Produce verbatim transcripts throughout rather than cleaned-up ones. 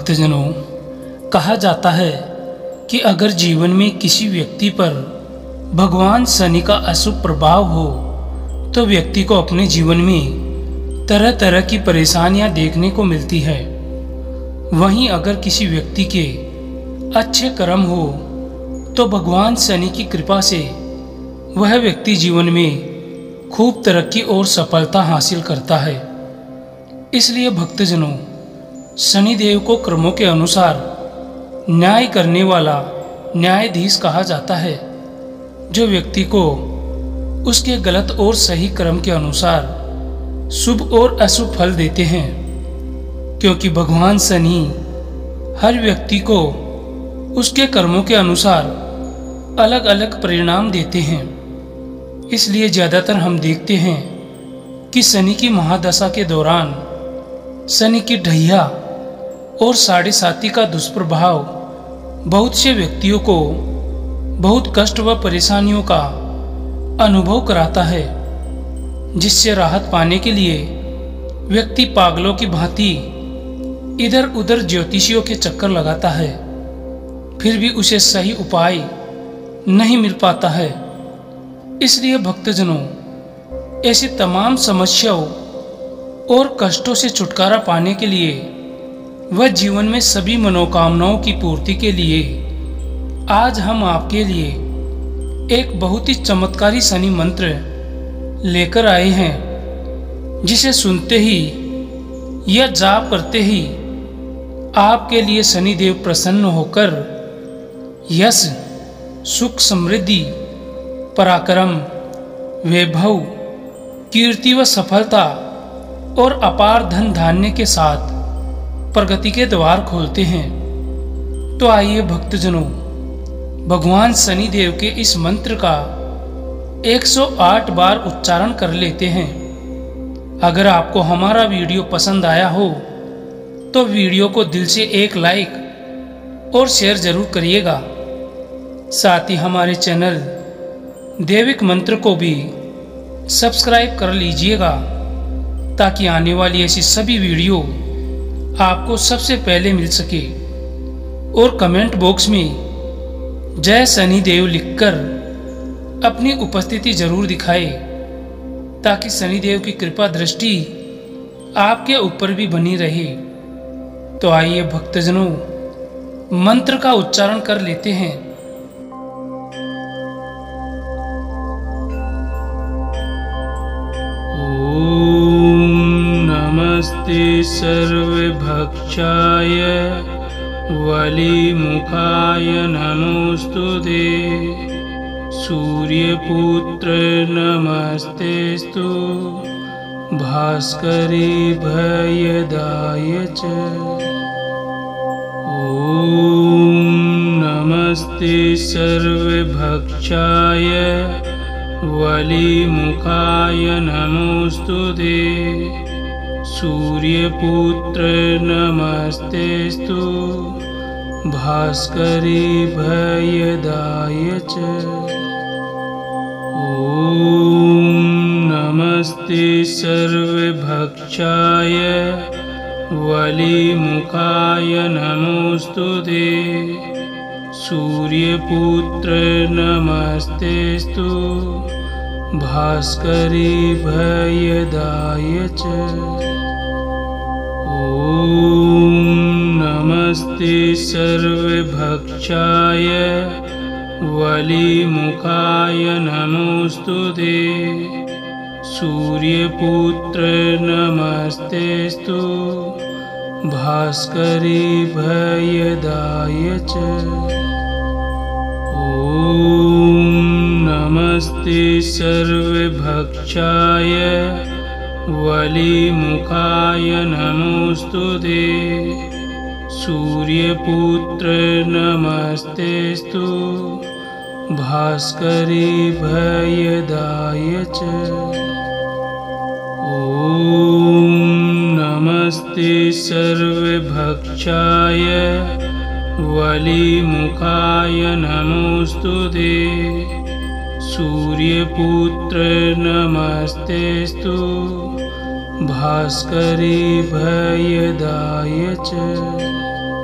भक्तजनों, कहा जाता है कि अगर जीवन में किसी व्यक्ति पर भगवान शनि का अशुभ प्रभाव हो तो व्यक्ति को अपने जीवन में तरह तरह की परेशानियां देखने को मिलती है। वहीं अगर किसी व्यक्ति के अच्छे कर्म हो तो भगवान शनि की कृपा से वह व्यक्ति जीवन में खूब तरक्की और सफलता हासिल करता है। इसलिए भक्तजनों, शनिदेव को कर्मों के अनुसार न्याय करने वाला न्यायाधीश कहा जाता है, जो व्यक्ति को उसके गलत और सही कर्म के अनुसार शुभ और अशुभ फल देते हैं। क्योंकि भगवान शनि हर व्यक्ति को उसके कर्मों के अनुसार अलग अलग परिणाम देते हैं। इसलिए ज़्यादातर हम देखते हैं कि शनि की महादशा के दौरान शनि की ढैया और साढ़े साती का दुष्प्रभाव बहुत से व्यक्तियों को बहुत कष्ट व परेशानियों का अनुभव कराता है, जिससे राहत पाने के लिए व्यक्ति पागलों की भांति इधर उधर ज्योतिषियों के चक्कर लगाता है, फिर भी उसे सही उपाय नहीं मिल पाता है। इसलिए भक्तजनों, ऐसी तमाम समस्याओं और कष्टों से छुटकारा पाने के लिए वह जीवन में सभी मनोकामनाओं की पूर्ति के लिए आज हम आपके लिए एक बहुत ही चमत्कारी शनि मंत्र लेकर आए हैं, जिसे सुनते ही या जाप करते ही आपके लिए शनिदेव प्रसन्न होकर यश, सुख, समृद्धि, पराक्रम, वैभव, कीर्ति व सफलता और अपार धन धान्य के साथ प्रगति के द्वार खोलते हैं। तो आइए भक्तजनों, भगवान शनिदेव के इस मंत्र का एक सौ आठ बार उच्चारण कर लेते हैं। अगर आपको हमारा वीडियो पसंद आया हो तो वीडियो को दिल से एक लाइक और शेयर जरूर करिएगा। साथ ही हमारे चैनल दैविक मंत्र को भी सब्सक्राइब कर लीजिएगा, ताकि आने वाली ऐसी सभी वीडियो आपको सबसे पहले मिल सके। और कमेंट बॉक्स में जय शनिदेव लिखकर अपनी उपस्थिति जरूर दिखाए, ताकि शनिदेव की कृपा दृष्टि आपके ऊपर भी बनी रहे। तो आइए भक्तजनों, मंत्र का उच्चारण कर लेते हैं। नमस्ते सर्वभक्षाय वलिमुखाय नमोस्तुते। सूर्यपुत्र नमस्तेस्तु भास्करी भयदाय च। ॐ नमस्ते सर्वभक्षाय वलिमुखाय नमोस्तुते। सूर्यपुत्र नमस्तेस्तु भास्करी भयदाय च। ॐ नमस्ते सर्वभक्षाय वलिमुखाय नमोस्तुते। सूर्यपुत्र नमस्तेस्तु भास्करी भयदाय च। ॐ नमस्ते सर्वभक्षाय वलिमुखाय नमोस्तुते। सूर्यपुत्र नमस्तेस्तु भास्करी भयदाय च। ॐ नमस्ते सर्वभक्षाय वलिमुखाय नमोस्तुते। सूर्यपुत्र नमस्तेस्तु भास्करी भयदाय च। ॐ नमस्ते सर्वभक्षाय वलिमुखाय नमोस्तुते। सूर्यपुत्र नमस्तेस्तु भास्करी भयदाय च। ॐ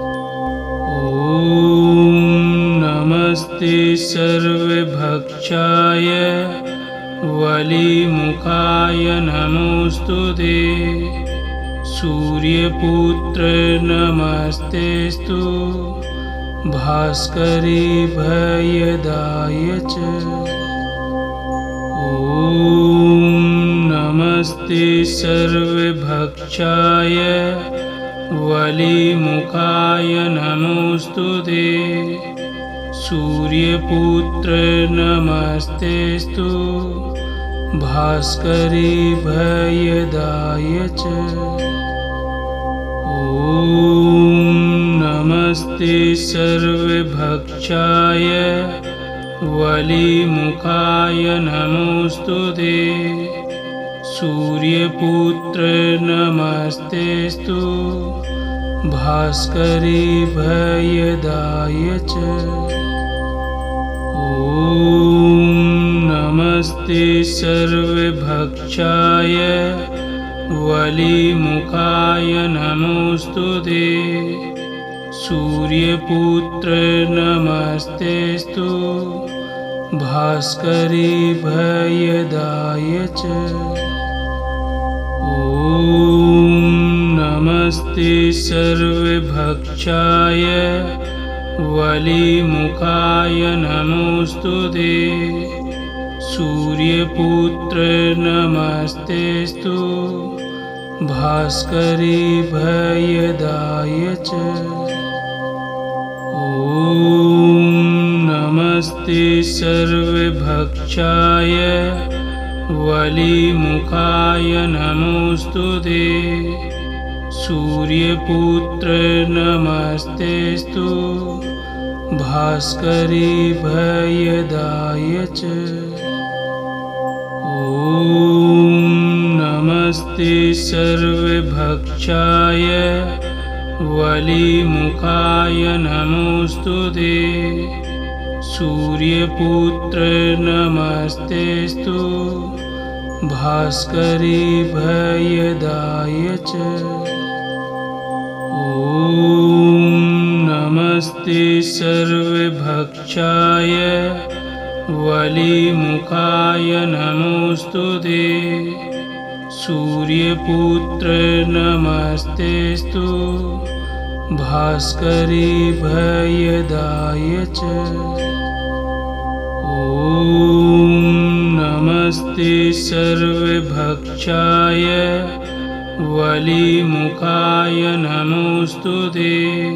नमस्ते सर्वभक्षाय वलिमुखाय नमोस्तुते। सूर्यपुत्र नमस्तेस्तु भास्करी भयदाय च। ॐ नमस्ते सर्वभक्षाय वलिमुखाय नमोस्तुते। सूर्यपुत्र नमस्तेस्तु भास्करी भयदाय च। ॐ नमस्ते सर्वभक्षाय वलिमुखाय नमोस्तुते। सूर्यपुत्र नमस्तेस्तु भास्करी भयदाय च। ॐ नमस्ते सर्वभक्षाय वलिमुखाय नमोस्तुते। सूर्यपुत्र नमस्तेस्तु भास्करी भयदाय च। ॐ नमस्ते सर्वभक्षाय वलिमुखाय नमोस्तुते। सूर्यपुत्र नमस्तेस्तु भास्करी भयदाय च। ॐ नमस्ते सर्वभक्षाय वलिमुखाय नमोस्तुते। सूर्यपुत्र नमस्तेस्तु भास्करी भयदाय च। ॐ नमस्ते सर्वभक्षाय वलिमुखाय नमोस्तुते। सूर्यपुत्र नमस्तेस्तु भास्करी भयदाय च। ॐ नमस्ते सर्वभक्षाय वलिमुखाय नमोस्तुते। सूर्यपुत्र नमस्तेस्तु भास्करी भयदाय च। ॐ नमस्ते सर्वभक्षाय वलिमुखाय नमोस्तुते।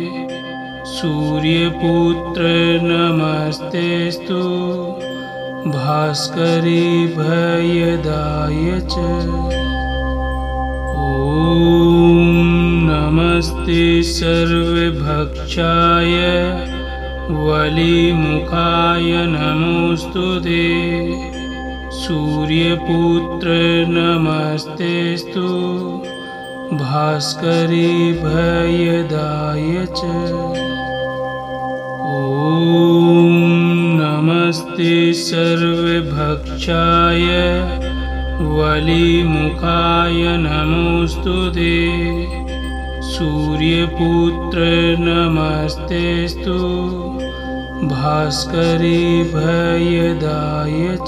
सूर्यपुत्र नमस्तेस्तु भास्करी भयदाय च। ॐ नमस्ते सर्वभक्षाय वलिमुखाय नमोस्तुते। सूर्यपुत्र नमस्तेस्तु भास्करी भयदाय च। ॐ नमस्ते सर्वभक्षाय वलिमुखाय नमोस्तुते। सूर्यपुत्र नमस्तेस्तु भास्करी भयदाय च।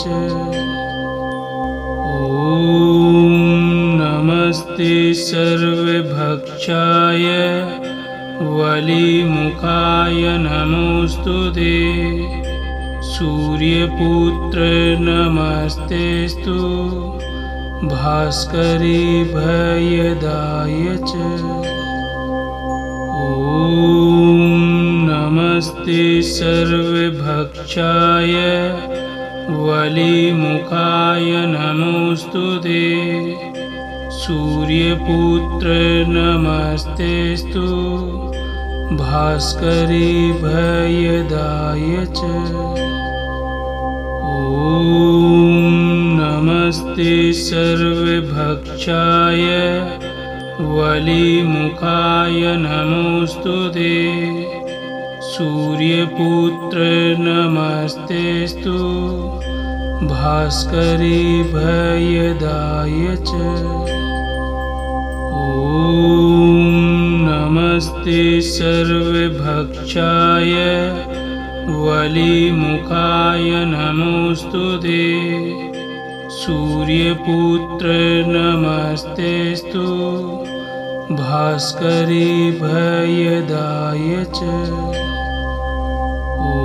ॐ नमस्ते सर्वभक्षाय वलिमुखाय नमोस्तुते। सूर्यपुत्र नमस्तेस्तु भास्करी भयदाय च। ॐ नमस्ते सर्वभक्षाय वलिमुखाय नमोस्तुते। सूर्यपुत्र नमस्तेस्तु भास्करी भयदाय च। ॐ नमस्ते सर्वभक्षाय वलिमुखाय नमोस्तुते। सूर्यपुत्र नमस्तेस्तु भास्करी भयदाय च। ॐ नमस्ते सर्वभक्षाय वलिमुखाय नमोस्तुते। सूर्यपुत्र नमस्तेस्तु भास्करी भयदाय च। ॐ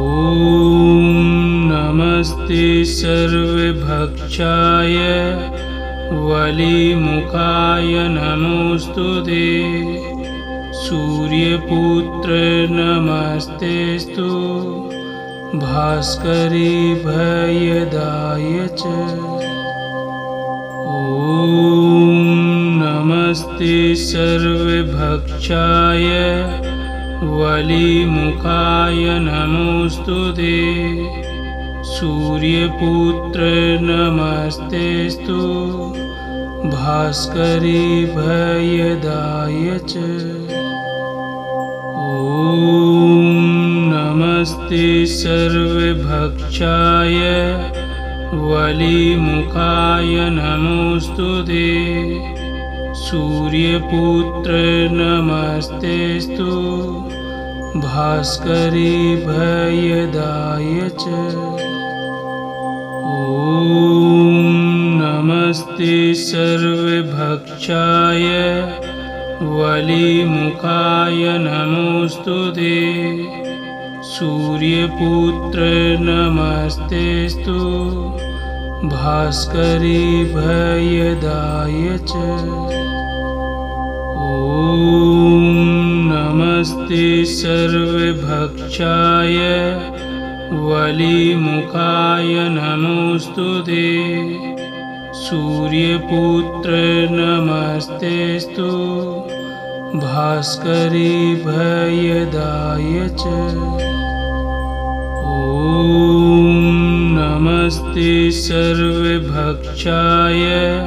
नमस्ते सर्वभक्षाय वलिमुखाय नमोस्तुते। सूर्यपुत्र नमस्तेस्तु भास्करी भयदाय च। ॐ नमस्ते सर्वभक्षाय वलिमुखाय नमोस्तुते। सूर्यपुत्र नमस्तेस्तु भास्करी भयदाय च। ॐ नमस्ते सर्वभक्षाय वलिमुखाय नमोस्तुते। सूर्यपुत्र नमस्तेस्तु भास्करी भयदाय च। ॐ नमस्ते सर्वभक्षाय वलिमुखाय नमोस्तुते। सूर्यपुत्र नमस्तेस्तु भास्करी भयदाय च। ॐ नमस्ते सर्वभक्षाय वलिमुखाय नमोस्तुते। सूर्यपुत्र नमस्तेस्तु भास्करी भयदाय च। ॐ नमस्ते सर्वभक्षाय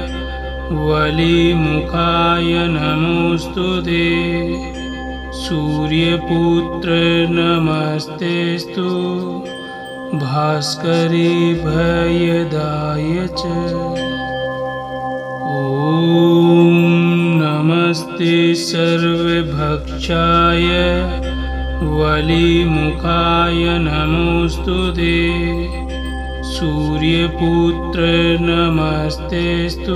वलिमुखाय नमोस्तुते। सूर्यपुत्र नमस्तेस्तु भास्करी भयदाय च। ॐ नमस्ते सर्वभक्षाय वलिमुखाय नमोस्तुते। सूर्यपुत्र नमस्तेस्तु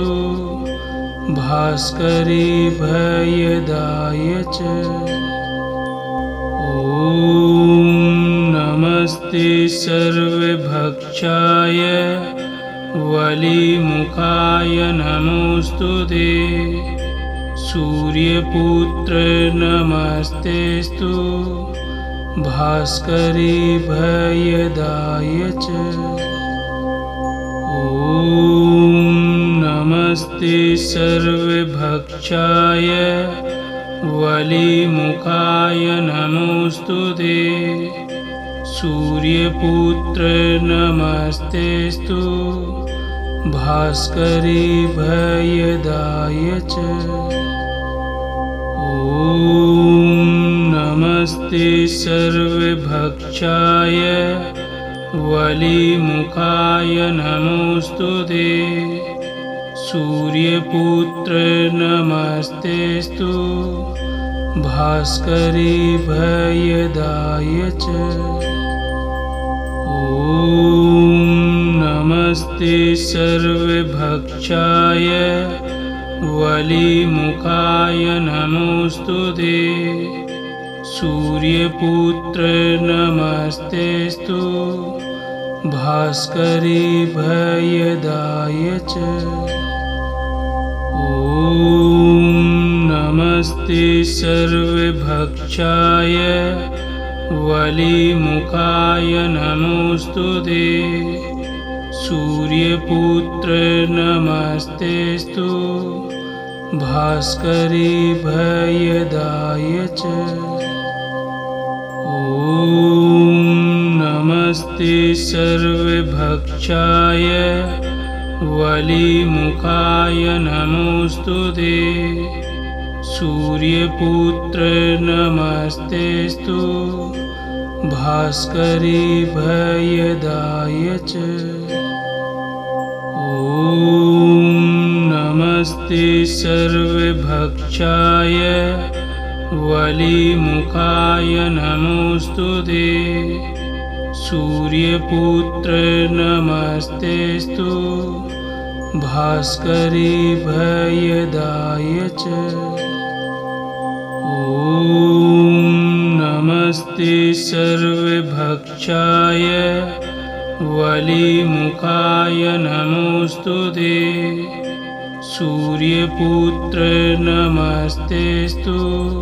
भास्करी भयदाय च। ॐ नमस्ते सर्वभक्षाय वलिमुखाय नमोस्तुते। सूर्यपुत्र नमस्तेस्तु भास्करी भयदाय च। ॐ नमस्ते सर्वभक्षाय वलिमुखाय नमोस्तुते। सूर्यपुत्र नमस्तेस्तु भास्करी भयदाय च। ॐ नमस्ते सर्वभक्षाय वलिमुखाय नमोस्तुते। सूर्यपुत्र नमस्तेस्तु भास्करी भयदाय च। ॐ नमस्ते सर्वभक्षाय वलिमुखाय नमोस्तुते। सूर्यपुत्र नमस्तेस्तु भास्करी भयदाय च। ॐ नमस्ते सर्वभक्षाय वलिमुखाय नमोस्तुते। सूर्यपुत्र नमस्तेस्तु भास्करी भयदाय च। ॐ नमस्ते सर्वभक्षाय वलिमुखाय नमोस्तुते। सूर्यपुत्र नमस्तेस्तु भास्करी भयदाय च। ॐ नमस्ते नमस्ते सर्वभक्षाय वलिमुखाय नमोस्तुते। सूर्यपुत्र नमस्तेस्तु भास्करी भयदाय च। ॐ नमस्ते सर्वभक्षाय वलिमुखाय नमोस्तुते। सूर्यपुत्र नमस्तेस्तु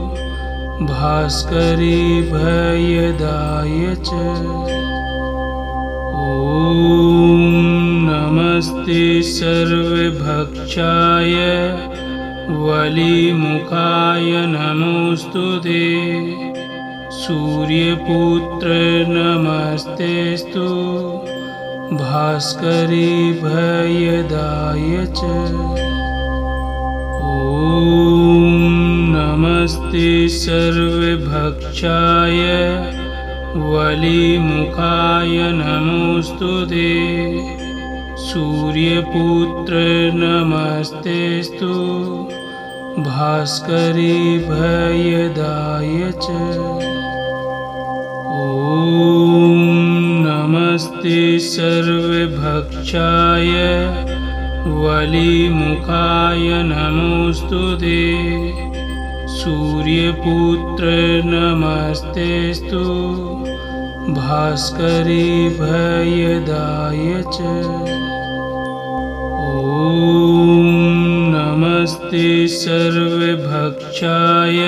भास्करी भयदाय च। ॐ नमस्ते सर्वभक्षाय वलिमुखाय नमोस्तुते। सूर्यपुत्र नमस्तेस्तु भास्करी भयदाय च। ॐ नमस्ते सर्वभक्षाय वलिमुखाय नमोस्तुते। सूर्यपुत्र नमस्तेस्तु भास्करी भयदाय च। ॐ नमस्ते सर्वभक्षाय वलिमुखाय नमोस्तुते। सूर्यपुत्र नमस्तेस्तु भास्करी भयदाय च। ॐ नमस्ते सर्वभक्षाय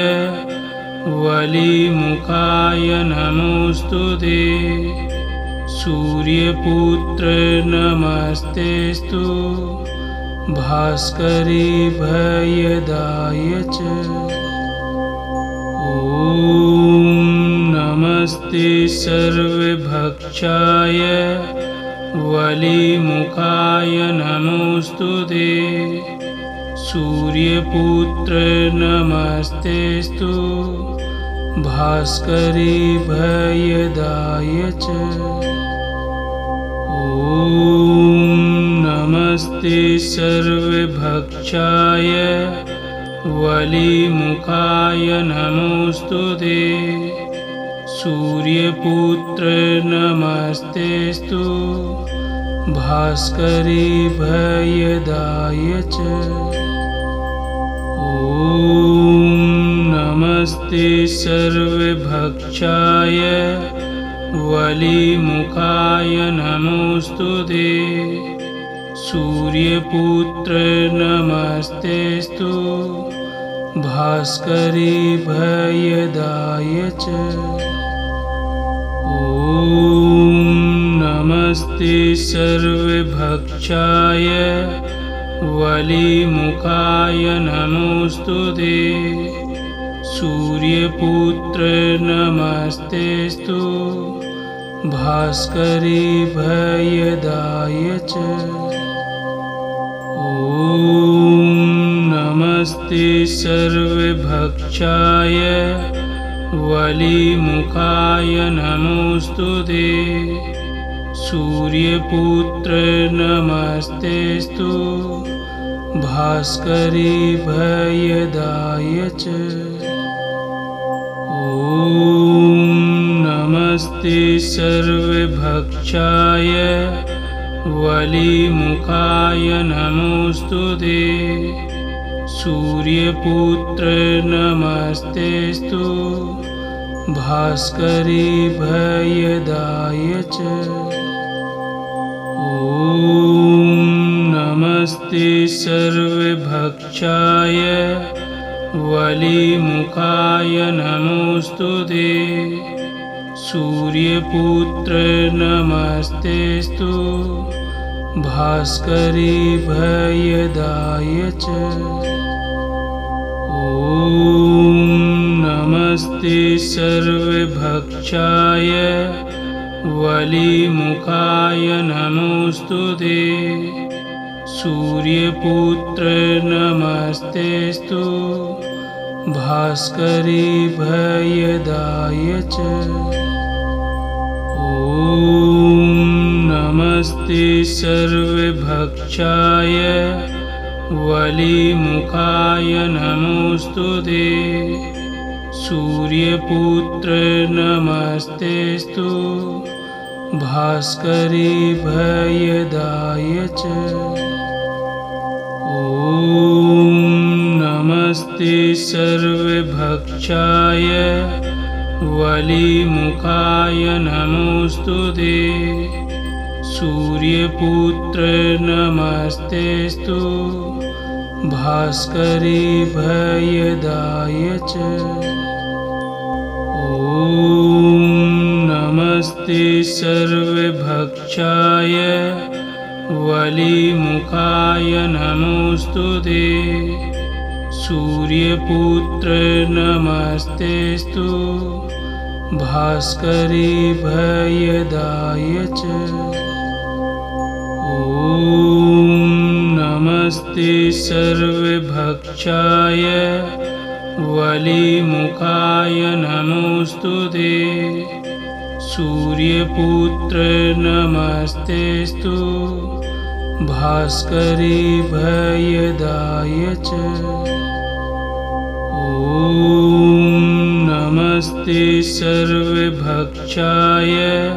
वलिमुखाय नमोस्तुते। सूर्यपुत्र नमस्तेस्तु भास्करी भयदाय च। ॐ नमस्ते सर्वभक्षाय वलिमुखाय नमोस्तुते। सूर्यपुत्र नमस्तेस्तु भास्करी भयदाय च। ॐ नमस्ते सर्वभक्षाय वलिमुखाय नमोस्तुते। सूर्यपुत्र नमस्तेस्तु भास्करी भयदाय च। ॐ नमस्ते सर्वभक्षाय वलिमुखाय नमोस्तुते। सूर्यपुत्र नमस्तेस्तु भास्करी भयदाय च। ॐ नमस्ते सर्वभक्षाय वलिमुखाय नमोस्तुते। सूर्यपुत्र नमस्तेस्तु भास्करी भयदाय च। ॐ नमस्ते सर्वभक्षाय वलिमुखाय नमोस्तुते। सूर्यपुत्र नमस्तेस्तु भास्करी भयदाय च। ॐ नमस्ते सर्वभक्षाय वलिमुखाय नमोस्तुते। सूर्यपुत्र नमस्तेस्तु भास्करी भयदाय च। ॐ नमस्ते सर्वभक्षाय वलिमुखाय नमोस्तुते। सूर्यपुत्र नमस्तेस्तु भास्करी भयदाय च। ॐ नमस्ते सर्वभक्षाय वलिमुखाय नमोस्तुते। सूर्यपुत्र नमस्तेस्तु भास्करी भयदाय च। ॐ नमस्ते सर्वभक्षाय वलिमुखाय नमोऽस्तु ते। सूर्यपुत्र नमस्तेस्तु भास्करी भयदाय च। ॐ नमस्ते सर्वभक्षाय वलिमुखाय नमोऽस्तु ते। सूर्यपुत्र नमस्तेस्तु भास्करी भयदाय च। ॐ नमस्ते सर्वभक्षाय वलिमुखाय नमोऽस्तु ते। सूर्यपुत्र नमस्तेस्तु भास्करी भयदाय च। ॐ नमस्ते सर्वभक्षाय वलिमुखाय नमोऽस्तु ते। सूर्यपुत्र नमस्तेस्तु भास्करी भयदाय च। ॐ नमस्ते सर्वभक्षाय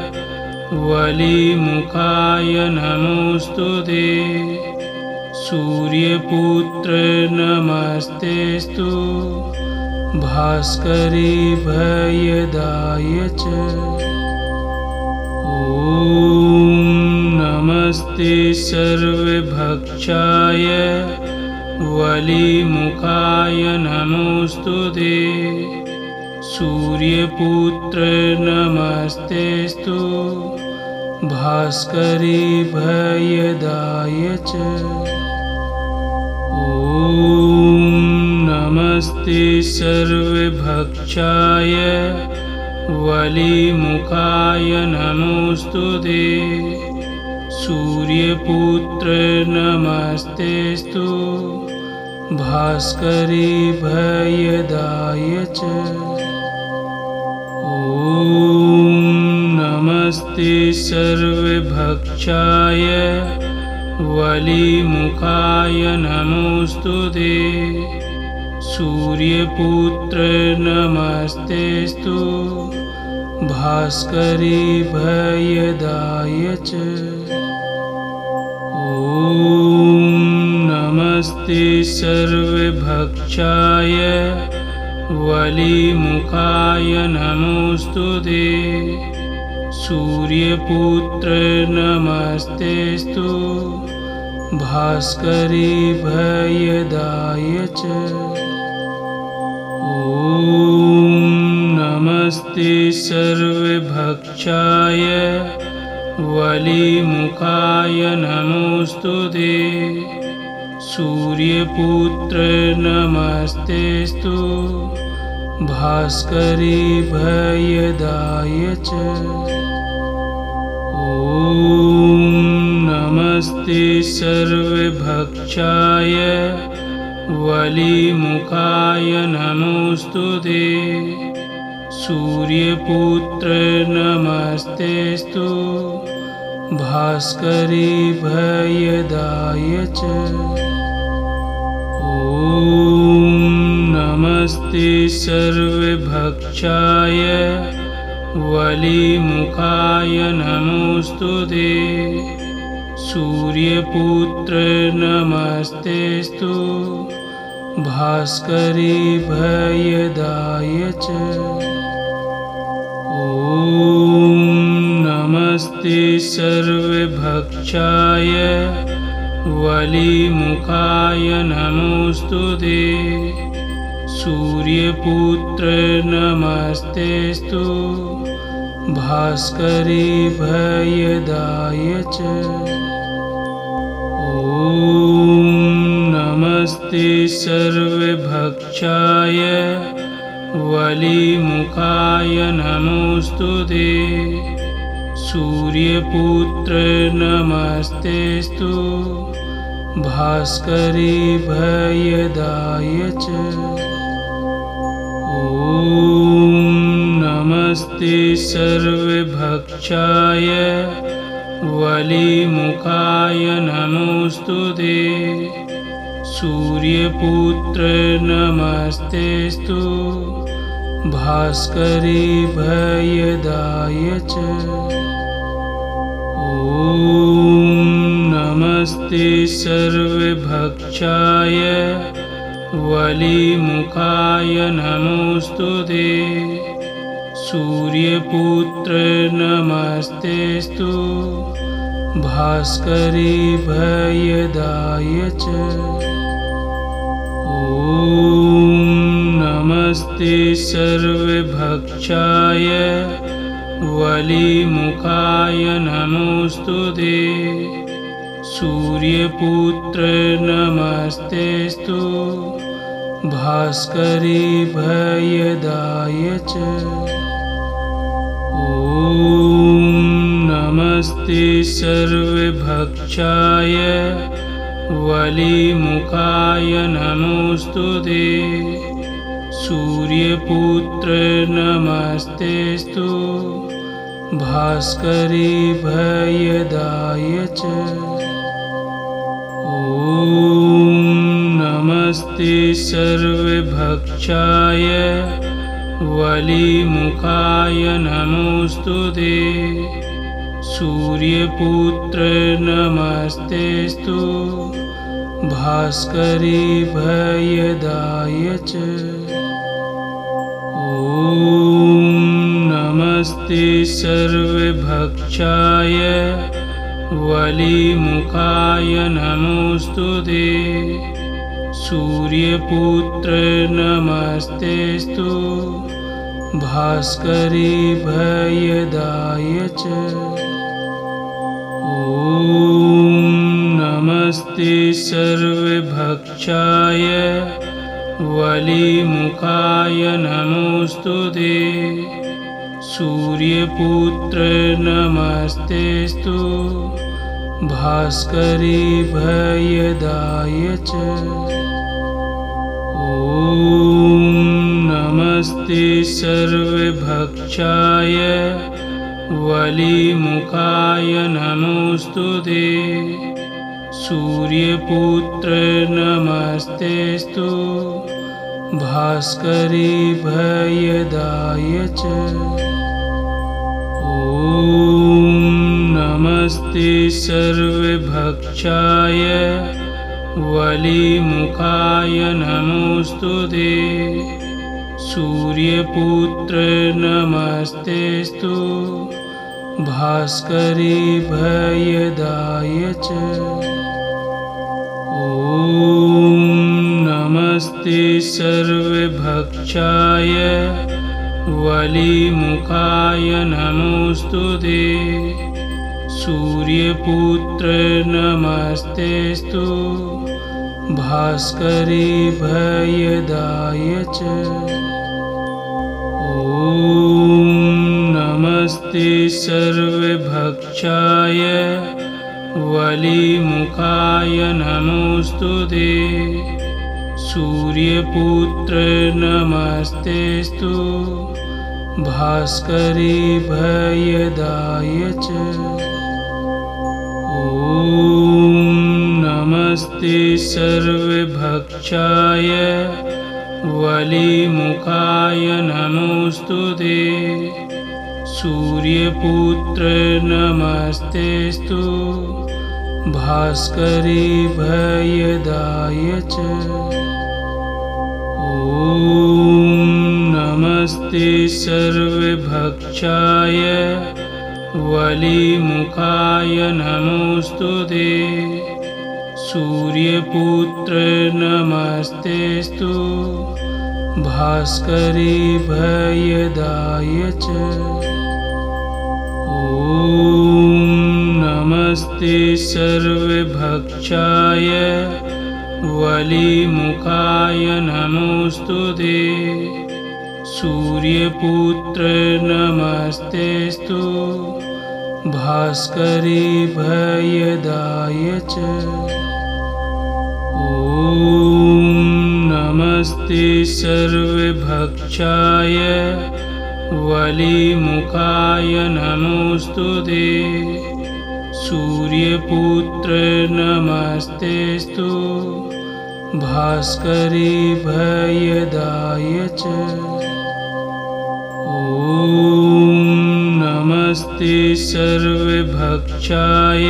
वलिमुखाय नमोऽस्तु ते। सूर्यपुत्र नमस्तेस्तु भास्करी भयदाय च। ॐ नमस्ते सर्वभक्षाय वलिमुखाय नमोऽस्तु ते। सूर्यपुत्र नमस्तेस्तु भास्करी भयदाय च। ॐ नमस्ते सर्वभक्षाय वलिमुखाय नमोऽस्तु ते। सूर्यपुत्र नमस्तेस्तु भास्करी भयदाय च। ॐ नमस्ते सर्वभक्षाय वलिमुखाय नमोऽस्तु ते। सूर्यपुत्र नमस्तेस्तु भास्करी भयदाय च। ॐ नमस्ते सर्वभक्षाय वलिमुखाय नमोऽस्तु ते। सूर्यपुत्र नमस्तेस्तु भास्करी भयदाय च। ॐ नमस्ते सर्वभक्षाय वलिमुखाय नमोऽस्तु ते। सूर्यपुत्र नमस्तेस्तु भास्करी भयदाय च। ॐ नमस्ते सर्वभक्षाय वलिमुखाय नमोऽस्तु ते। सूर्यपुत्र नमस्तेस्तु भास्करी भयदाय च। ॐ नमस्ते सर्वभक्षाय वलिमुखाय नमोऽस्तु ते। सूर्यपुत्र नमस्तेस्तु भास्करी भयदाय च। ॐ नमस्ते सर्वभक्षाय वलिमुखाय नमोऽस्तु ते। सूर्यपुत्र नमस्तेस्तु भास्करी भयदाय च। ॐ नमस्ते सर्वभक्षाय वलिमुखाय नमोऽस्तु ते। सूर्यपुत्र नमस्तेस्तु भास्करी भयदाय च। ॐ नमस्ते सर्वभक्षाय वलिमुखाय नमोऽस्तु ते। सूर्यपुत्र नमस्तेस्तु भास्करी भयदाय च। ॐ नमस्ते सर्वभक्षाय वलिमुखाय नमोस्तुते। सूर्यपुत्र नमस्तेस्तु भास्करी भयदाय च। ॐ नमस्ते सर्वभक्षाय वलिमुखाय नमोस्तुते। सूर्यपुत्र नमस्तेस्तु भास्करी भयदाय च। ॐ नमस्ते सर्वभक्षाय वलिमुखाय नमोस्तुते। सूर्यपुत्र नमस्तेस्तु भास्करी भयदाय च। ॐ नमस्ते सर्वभक्षाय वलिमुखाय नमोस्तुते। सूर्यपुत्र नमस्तेस्तु भास्करी भयदाय च। ॐ नमस्ते सर्वभक्षाय वलिमुखाय नमोस्तुते। सूर्यपुत्र नमस्तेस्तु भास्करी भयदाय च। ॐ नमस्ते सर्वभक्षाय वलिमुखाय नमोस्तुते। सूर्यपुत्र नमस्तेस्तु भास्करी भयदाय च। ॐ नमस्ते सर्वभक्षाय वलिमुखाय नमोस्तुते। सूर्यपुत्र नमस्तेस्तु भास्करी भयदाय च। ॐ नमस्ते सर्वभक्षाय वलिमुखाय नमोस्तुते। सूर्यपुत्र नमस्तेस्तु भास्करी भयदाय च। ॐ नमस्ते सर्वभक्षाय वलिमुखाय नमोस्तुते। सूर्यपुत्र नमस्तेस्तु भास्करी भयदाय च। ॐ नमस्ते सर्वभक्षाय वलिमुखाय नमोस्तुते। सूर्यपुत्र नमस्तेस्तु भास्करी भयदाय च। ॐ नमस्ते सर्वभक्षाय वलिमुखाय नमोस्तुते। सूर्यपुत्र नमस्तेस्तु भास्करी भयदाय च। ॐ नमस्ते सर्वभक्षाय वलिमुखाय नमोस्तुते। सूर्यपुत्र नमस्तेस्तु भास्करी भयदाय च। ॐ नमस्ते सर्वभक्षाय वलिमुखाय नमोस्तुते। सूर्यपुत्र नमस्तेस्तु भास्करी भयदाय च। ॐ नमस्ते सर्वभक्षाय वलिमुखाय नमोस्तुते। सूर्यपुत्र नमस्तेस्तु भास्करी भयदाय च। ॐ नमस्ते सर्वभक्षाय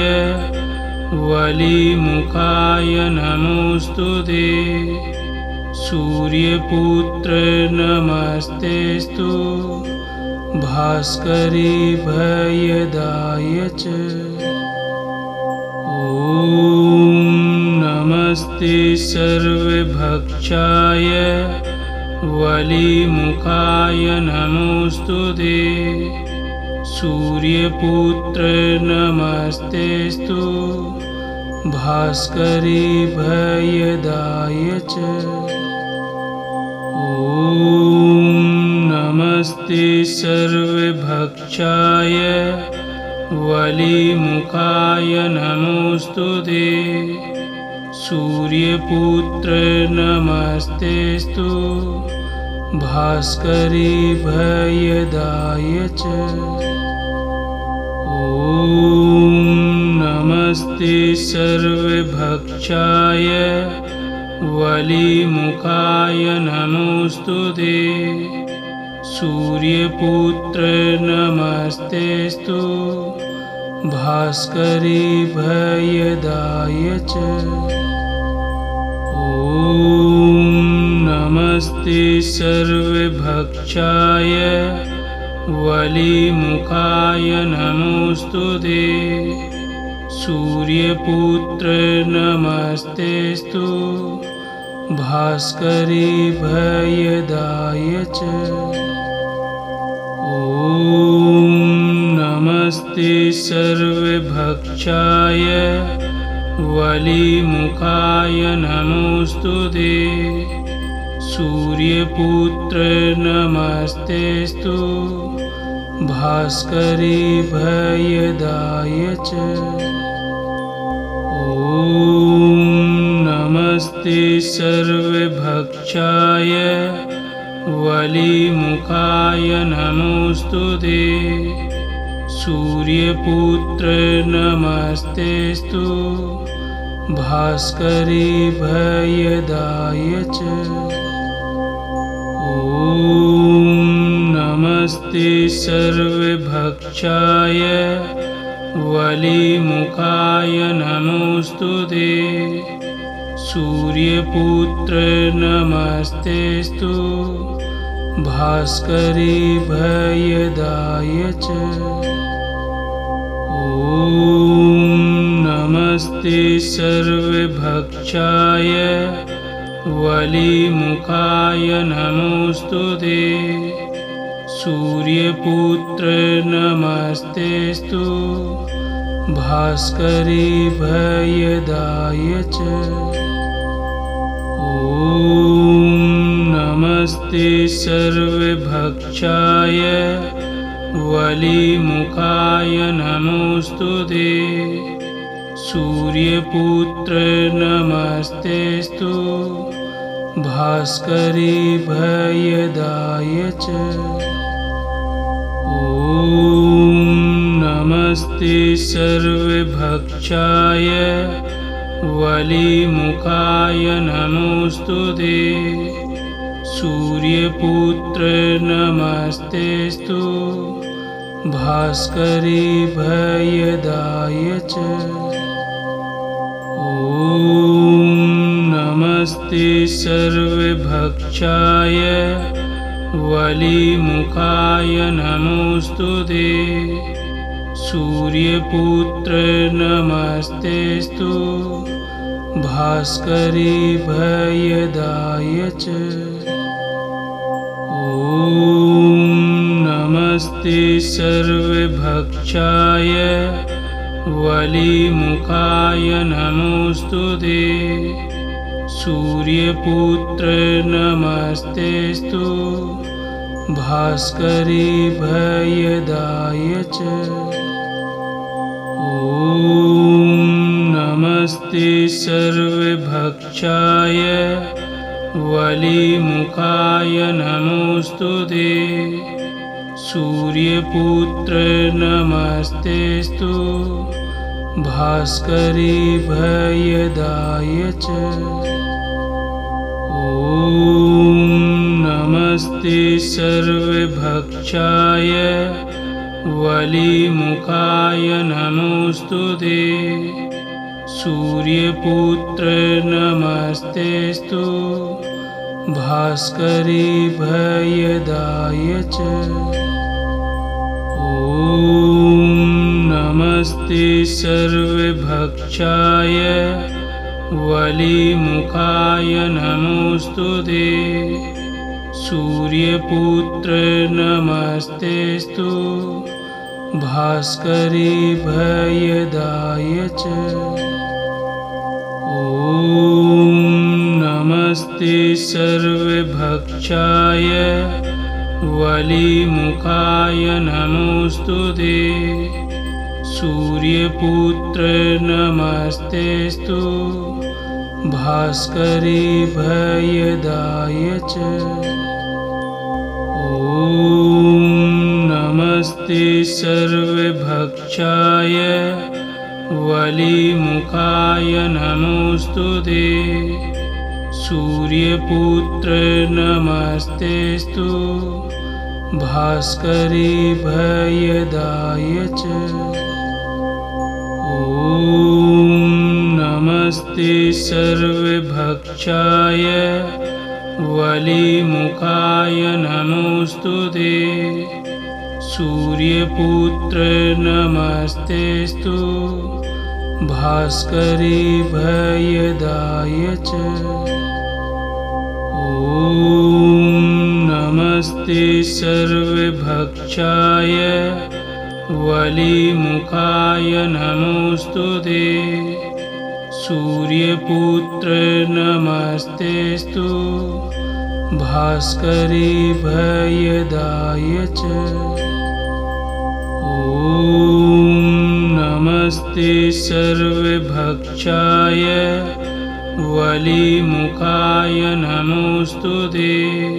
वलिमुखाय नमोस्तुते। सूर्यपुत्र नमस्तेस्तु भास्करी भयदाय च। ॐ नमस्ते सर्वभक्षाय वलिमुखाय नमोस्तुते। सूर्यपुत्र नमस्तेस्तु भास्करी भयदाय च। ॐ नमस्ते सर्वभक्षाय वलिमुखाय नमोस्तुते। सूर्यपुत्र नमस्तेस्तु भास्करी भयदाय च। ॐ नमस्ते सर्वभक्षाय वलिमुखाय नमोस्तुते। सूर्यपुत्र नमस्तेस्तु भास्करी भयदाय च। ॐ नमस्ते सर्वभक्षाय वलिमुखाय नमोस्तुते। सूर्यपुत्र नमस्तेस्तु भास्करी भयदाय च। ॐ नमस्ते सर्वभक्षाय वलिमुखाय नमोस्तुते। सूर्यपुत्र नमस्तेस्तु भास्करी भयदाय च। ॐ नमस्ते सर्वभक्षाय वलिमुखाय नमोस्तुते। सूर्यपुत्र नमस्तेस्तु भास्करी भयदाय च। ॐ नमस्ते सर्वभक्षाय वलिमुखाय नमोस्तुते। सूर्यपुत्र नमस्तेस्तु भास्करी भयदाय च। ॐ नमस्ते सर्वभक्षाय वलिमुखाय नमोस्तुते। सूर्यपुत्र नमस्तेस्तु भास्करी भयदाय च। ॐ नमस्ते सर्वभक्षाय वलिमुखाय नमोस्तुते। सूर्यपुत्र नमस्तेस्तु भास्करी भयदाय च। ॐ नमस्ते सर्वभक्षाय वलिमुखाय नमोस्तुते। सूर्यपुत्र नमस्तेस्तु भास्करी भयदाय च। ॐ नमस्ते सर्वभक्षाय वलिमुखाय नमोस्तुते। सूर्यपुत्र नमस्तेस्तु भास्करी भयदाय च। ॐ नमस्ते सर्वभक्षाय वलिमुखाय नमोस्तुते। सूर्यपुत्र नमस्तेस्तु भास्करी भयदाय च। ॐ नमस्ते सर्वभक्षाय वलिमुखाय नमोस्तुते। सूर्यपुत्र नमस्तेस्तु भास्करी भयदाय च। नमस्ते सर्वभक्षाय वलिमुखाय नमोस्तुते। सूर्यपुत्र नमस्तेस्तु भास्करी भयदाय च। ॐ नमस्ते सर्वभक्षाय वलिमुखाय नमोस्तुते। सूर्यपुत्र नमस्तेस्तु भास्करी भयदाय च। ॐ नमस्ते सर्वभक्षाय वलिमुखाय नमोस्तुते। सूर्यपुत्र नमस्तेस्तु भास्करी भयदाय च। ॐ नमस्ते सर्वभक्षाय वलिमुखाय नमोस्तुते। सूर्यपुत्र नमस्तेस्तु भास्करी भयदाय च। ॐ नमस्ते सर्वभक्षाय वलिमुखाय नमोस्तुते। सूर्यपुत्र नमस्तेस्तु भास्करी भयदाय च। ॐ नमस्ते सर्वभक्षाय वलिमुखाय नमोस्तुते। सूर्यपुत्र नमस्तेस्तु भास्करी भयदाय च। ॐ नमस्ते सर्वभक्षाय वलिमुखाय नमोस्तुते।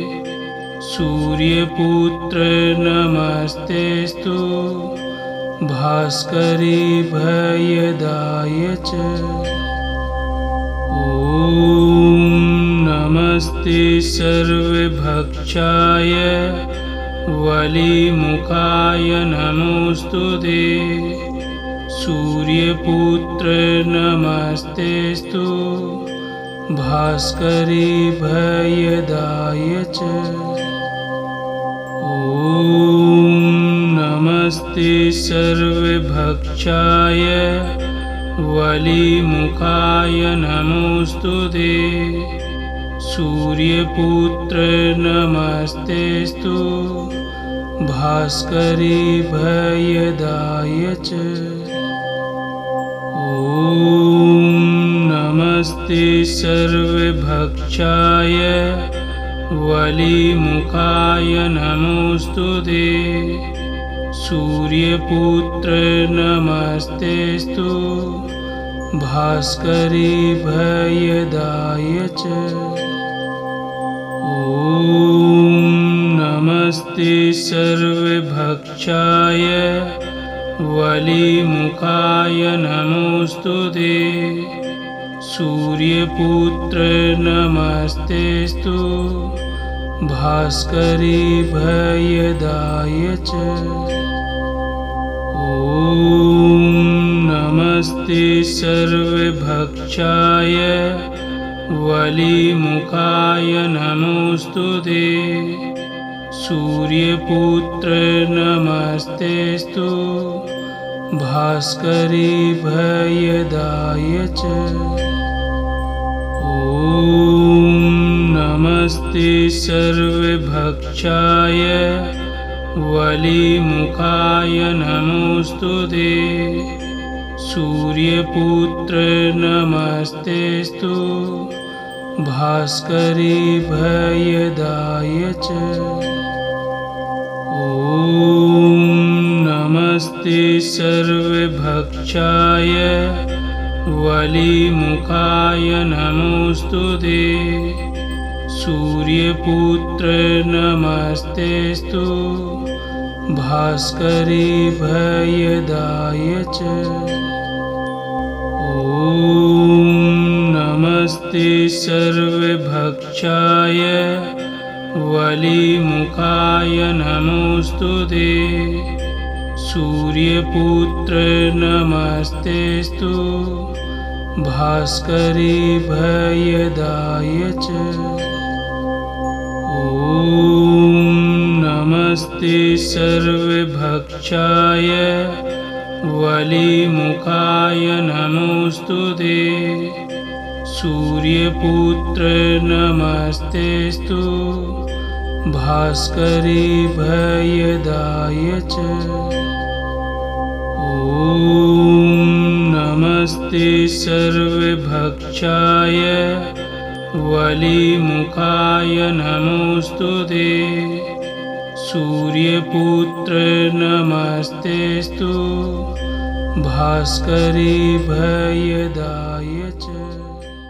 सूर्यपुत्र नमस्तेस्तु भास्करी भयदाय च। ॐ नमस्ते सर्वभक्षाय वलिमुखाय नमोस्तुते। सूर्यपुत्र नमस्तेस्तु भास्करी भयदाय च। ॐ नमस्ते सर्वभक्षाय वलिमुखाय नमोस्तुते। सूर्यपुत्र नमस्तेस्तु भास्करी भयदाय च। ॐ नमस्ते सर्वभक्षाय वलिमुखाय नमोस्तुते। सूर्यपुत्र नमस्तेस्तु भास्करी भयदाय च। ॐ नमस्ते सर्वभक्षाय वलिमुखाय नमोस्तुते। सूर्यपुत्र नमस्तेस्तु भास्करी भयदाय च। ॐ नमस्ते सर्वभक्षाय वलिमुखाय नमोस्तुते। सूर्यपुत्र नमस्तेस्तु भास्करी भयदाय च। ॐ नमस्ते सर्वभक्षाय वलिमुखाय नमोस्तुते। सूर्यपुत्र नमस्तेस्तु भास्करी भयदाय च। ॐ नमस्ते सर्वभक्षाय वलिमुखाय नमोस्तुते। सूर्यपुत्र नमस्तेस्तु भास्करी भयदाय च। ॐ नमस्ते सर्वभक्षाय भक्षाय वलिमुखाय नमोस्तुते। सूर्यपुत्र नमस्तेस्तु भास्करी भयदाय च। ॐ नमस्ते सर्वभक्षाय वलिमुखाय नमोस्तुते। सूर्यपुत्र नमस्तेस्तु भास्करी भयदाय च। ॐ नमस्ते सर्वभक्षाय वलिमुखाय नमोस्तुते। सूर्यपुत्र नमस्तेस्तु भास्करी भयदाय च।